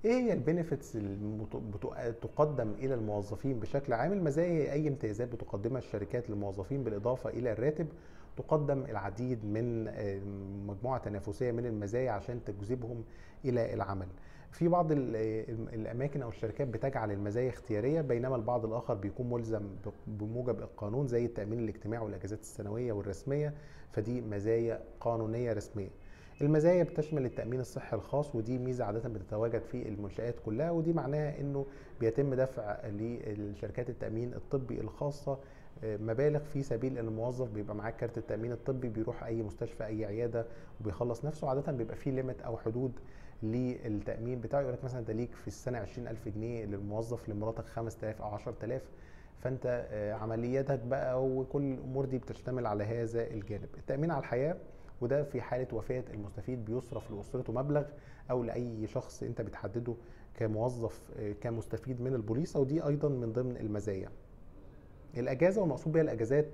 ايه هي البينيفيتس اللي تقدم الى الموظفين بشكل عام؟ المزايا اي امتيازات بتقدمها الشركات للموظفين بالاضافه الى الراتب. تقدم العديد من مجموعه تنافسيه من المزايا عشان تجذبهم الى العمل. في بعض الاماكن او الشركات بتجعل المزايا اختياريه، بينما البعض الاخر بيكون ملزم بموجب القانون، زي التامين الاجتماعي والاجازات السنويه والرسميه، فدي مزايا قانونيه رسميه. المزايا بتشمل التأمين الصحي الخاص، ودي ميزة عادة بتتواجد في المنشآت كلها، ودي معناها انه بيتم دفع للشركات التأمين الطبي الخاصة مبالغ في سبيل ان الموظف بيبقى معاه كارت التأمين الطبي، بيروح اي مستشفى اي عيادة وبيخلص نفسه. عادة بيبقى فيه ليميت او حدود للتأمين بتاعه، يقول لك مثلا انت ليك في السنة 20,000 جنيه، للموظف لمراتك 5,000 او 10,000. فانت عملياتك بقى وكل الامور دي بتشتمل على هذا الجانب. التأمين على الحياة، وده في حالة وفاة المستفيد بيصرف لأسرته مبلغ، أو لأي شخص أنت بتحدده كموظف كمستفيد من البوليصة، ودي أيضا من ضمن المزايا. الأجازة، والمقصود بها الأجازات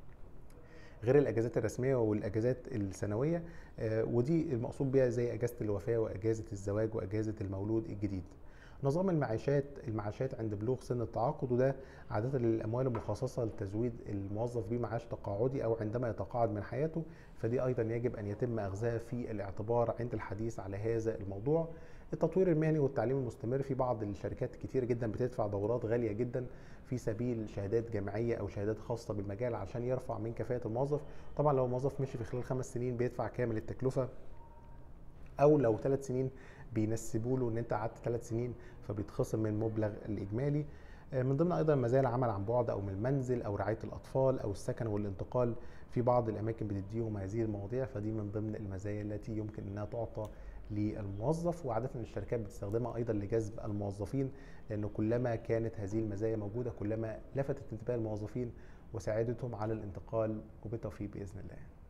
غير الأجازات الرسمية والأجازات السنوية، ودي المقصود بها زي أجازة الوفاة وأجازة الزواج وأجازة المولود الجديد. نظام المعاشات عند بلوغ سن التعاقد، وده عادة للأموال المخصصة لتزويد الموظف بمعاش تقاعدي أو عندما يتقاعد من حياته، فدي أيضا يجب أن يتم أخذها في الاعتبار عند الحديث على هذا الموضوع. التطوير المهني والتعليم المستمر، في بعض الشركات كتير جدا بتدفع دورات غالية جدا في سبيل شهادات جامعية أو شهادات خاصة بالمجال عشان يرفع من كفاءة الموظف. طبعا لو الموظف مشي في خلال 5 سنين بيدفع كامل التكلفة، او لو 3 سنين بينسبوا له ان انت قعدت 3 سنين فبيتخصم من المبلغ الاجمالي. من ضمن ايضا مزايا العمل عن بعد او من المنزل او رعايه الاطفال او السكن والانتقال، في بعض الاماكن بتديهم هذه المواضيع، فدي من ضمن المزايا التي يمكن انها تعطى للموظف، وعاده الشركات بتستخدمها ايضا لجذب الموظفين، لانه كلما كانت هذه المزايا موجوده كلما لفتت انتباه الموظفين وساعدتهم على الانتقال، وبالتوفيق باذن الله.